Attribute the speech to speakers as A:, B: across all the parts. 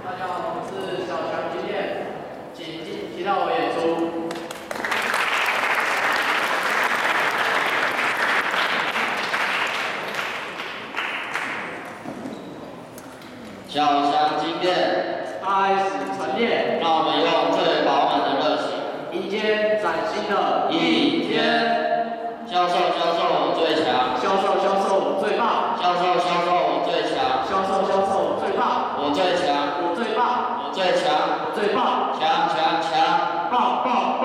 A: 大家好，我是小强经验，请提到我演出。
B: 小强经验，
A: 开始陈列，
B: 让我们用最饱满的热情，
A: 迎接崭新的
B: 一天。销售，我最强；
A: 销售，我最棒；
B: 销售，我最强；
A: 销售，我最棒；
B: 我最强，
A: 我最棒；
B: 我最强，
A: 我最棒；
B: 强，
A: 棒，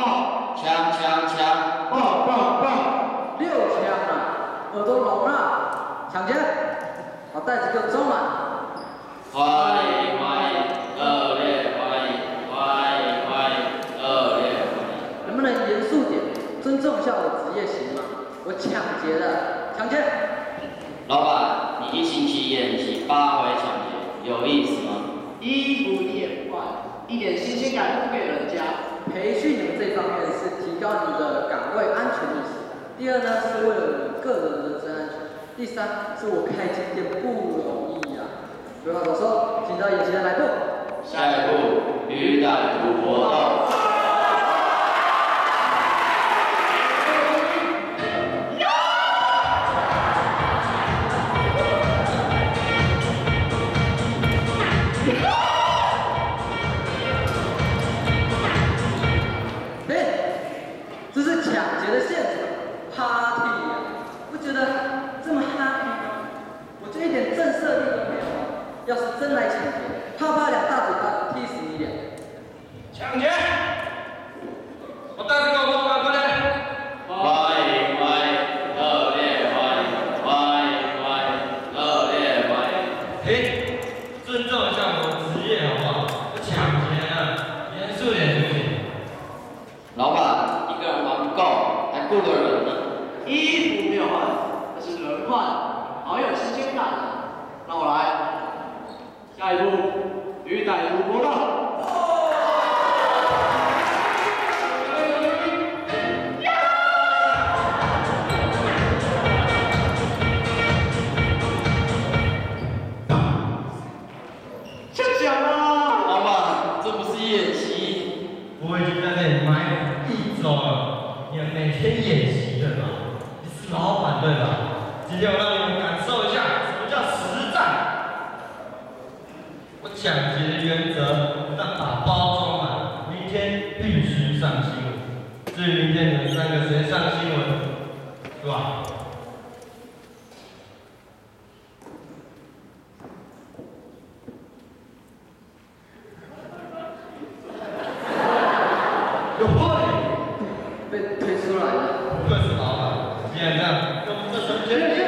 B: 强，
C: 棒，6枪啊，耳朵聋了，抢劫，把袋子给我装满。
B: 欢迎，热烈欢迎，热烈欢迎。
C: 能不能严肃点，尊重一下我职业行吗？我抢劫的，抢劫。
B: 老板，你1星期演习8回抢劫，有意思吗？
A: 衣服你也不换，一点新鲜感不给人家。
C: 培训你们这方面是提高你们的岗位安全意识。第二呢，是为了你们个人人身安全。第三，是我开间店不容易呀。废话少说，请到演习的来步。
B: 下一步，鱼胆赌搏斗。
C: 这是抢劫的现场 ，party 呀！不觉得这么 happy 吗？我就一点震慑力都没有。要是真来抢劫，啪啪2大嘴巴踢死你俩！
D: 抢劫！我袋子给我摸完，快点！
B: 欢迎，热烈欢迎，热烈欢迎。
D: 嘿，尊重一下我的职业好不好？我抢劫了，严肃点行不行？
B: 老板，一个人还不够，还雇个人呢。
A: 衣服没有换，而是人换，好有新鲜感啊！让我来。下一步，鱼胆赌搏斗。想啊！
B: 老板，这不是演习。
D: 我已经在这里埋伏1周了，你们每天演习对吧？你是老板对吧？今天我让你们感受一下什么叫实战。我抢劫的原则，不但把包装满，明天必须上新闻。至于明天你们3个谁上新闻，是吧？有魄力，
C: 被推出来了。
D: 不愧是老板。既然这样，那我们这什决定？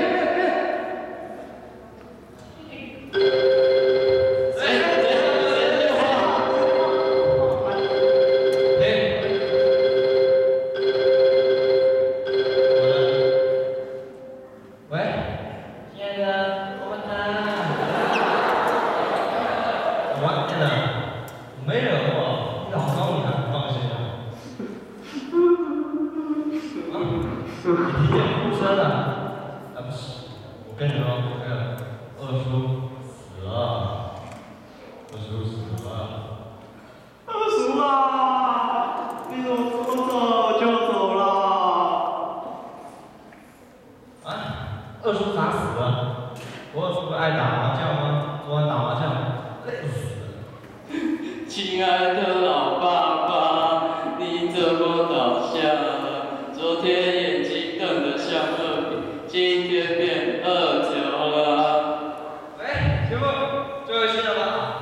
D: 二叔咋死了？我二叔不爱打麻将吗？昨晚打麻将累死了。
B: 亲爱的老爸爸，你怎么倒下了？昨天眼睛瞪得像2饼，今天变2条了。
D: 喂，师傅，最后一次了吧？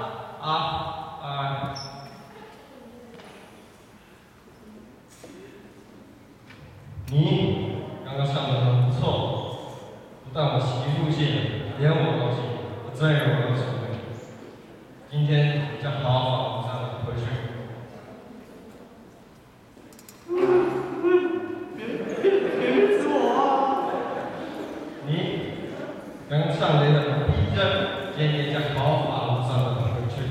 D: 你刚刚上的很不错，不但我媳妇谢，连我都谢，我真有高兴。今天你就好好把上回去。
A: 别死我啊！
D: 你刚上来的逼真，今天就好好把上的回去。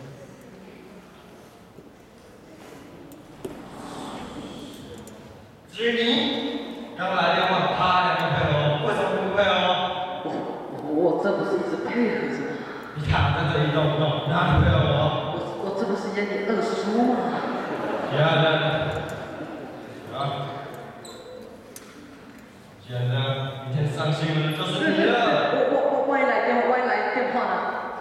D: 至于你刚来电话，他2个配合，为什么不配合？
C: 我这不是一直配合着你。
D: 你看在这一动不动，哪里配合我？
C: 接你二叔嘛。
D: 既然这样，明天上新闻就是你了。
C: 万一来电话呢？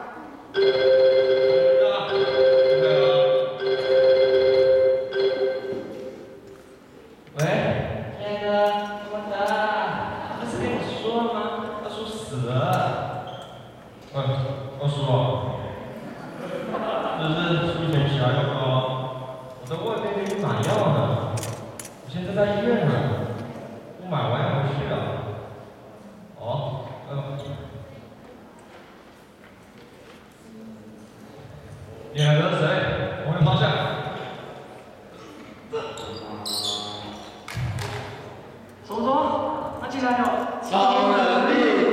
D: 喂，亲爱的，怎么的？不是跟你说了吗？二叔死了。二叔啊，这是出钱起来用的哦。我在外面给你买药呢，我现在在医院呢，我买完要回去了。哦，你还跟谁？我会趴下。
A: 什么？他竟然有
B: 超能力！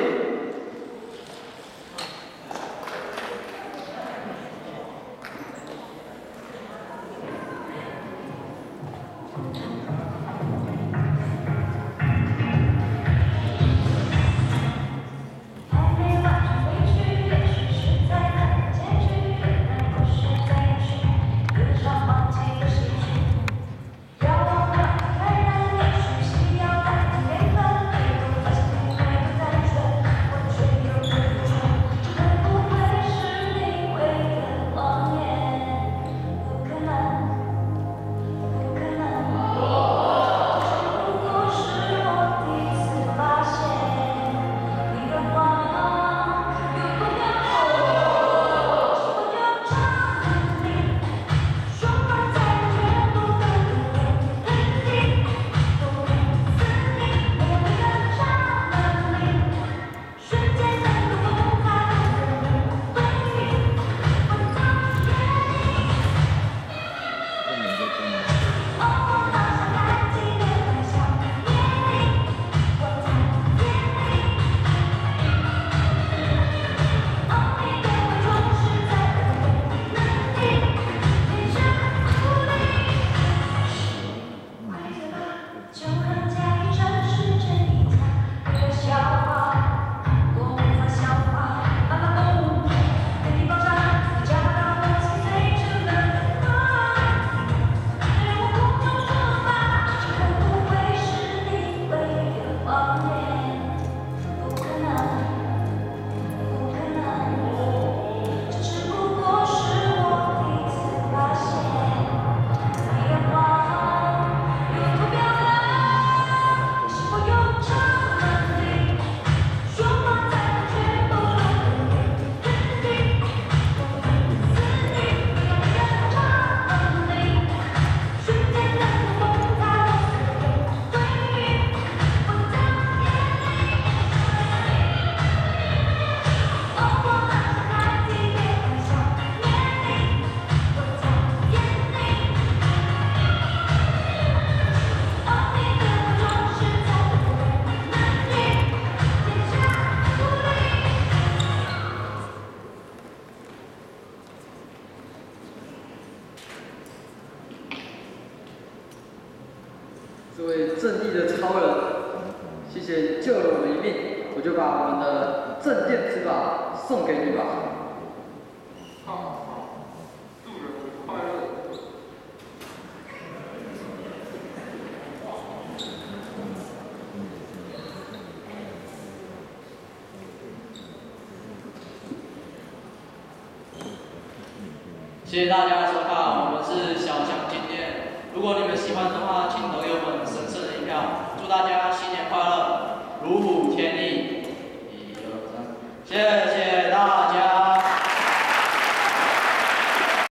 C: 这位正义的超人，谢谢救了我们一命，我就把我们的镇店之宝送给你吧。
A: 祝人快乐。
B: 谢谢大家的收看，我们是小强金店。如果你们喜欢的话，请投给我们神圣的一票。祝大家新年快乐，如虎添翼。1、2、3，谢谢。